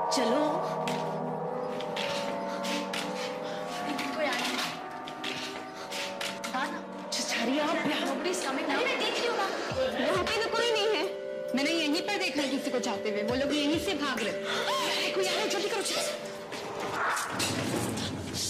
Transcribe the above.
चलो। कोई आया नहीं। मैं देख रही हूँ ना। यहाँ पे तो कोई नहीं है। मैंने यहीं पर देखा है किसी को जाते हुए। वो लोग यहीं से भाग रहे। कोई आ रहा है, जल्दी करो।